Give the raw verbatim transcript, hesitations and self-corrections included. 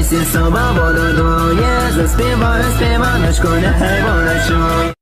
всі собою будуть двоє. Заспіваю співаночку, нехай буде чує.